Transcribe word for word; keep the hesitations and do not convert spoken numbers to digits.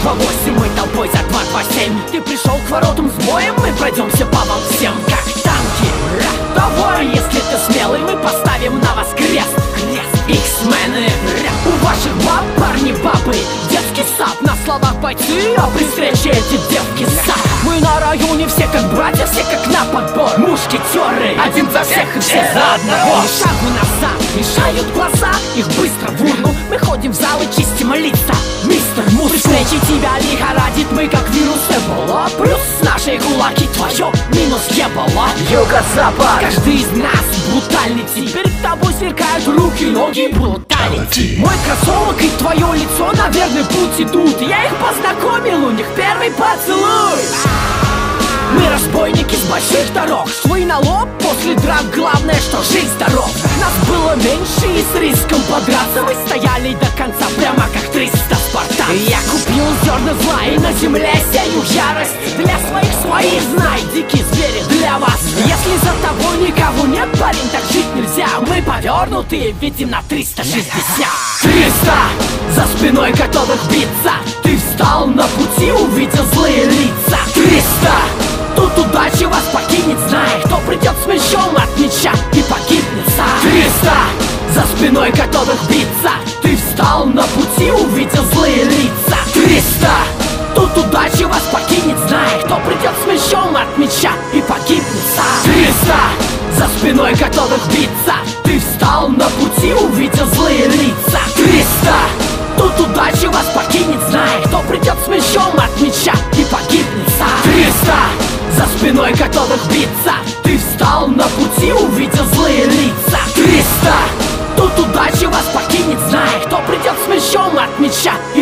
по восемь, мы толпой за два два семь. Ты пришел к воротам с боем, мы пройдемся по вам всем, как танки. Давай, если ты смелый, мы поставим на вас крест. Иксмены, у ваших баб парни бабы, детский сад, на словах бойцы, а при встрече эти девки сад. Мы на районе все как братья, все как на подбор, мушкетеры, один за всех и все за одного. Ни шагу назад, мешают глаза, их быстро в урну. Мы ходим в зал и чистим лица, мистер Мус. При встрече тебя лихорадит, мы как вирус Эбола. Плюс наши кулаки, твое минус ебало. Юго-запад, каждый из нас бруталити. Перед тобой сверкают руки, ноги, бруталити. Мой кроссовок и твое лицо, наверное, путь идут. Я их познакомил, у них первый поцелуй. Мы разбойники с больших дорог, швы на лоб после драк, главное, что жизнь здоров. Нас было меньше и с риском подраться мы стояли до конца, прямо как триста спартанцев. Я купил зерна зла и на земле сею ярость. Для своих свои, знай, дикие звери для вас. Если за тобой никого нет, парень, так жить нельзя. Мы повернутые, видим на триста шестьдесят. Триста, за спиной готовых биться. Ты встал на пути, увидел злые лица. Триста, тут удача вас покинет, знай, кто придет с мечом от меча и погибнет сам. Триста, за спиной готовых биться. Ты встал на пути, увидел злые лица. Триста, тут удача вас покинет, знай, кто придет с мечом от меча и погибнет сам. Триста, за спиной готовых биться. Ты встал на пути, увидел злые лица. Триста, тут удача вас покинет, знай, кто придет с мечом от меча и погибнет сам. Триста, за спиной готовых биться. Ты встал на пути, увидел злые лица. Триста, тут удача вас покинет, знай, кто придет с мечом от меча и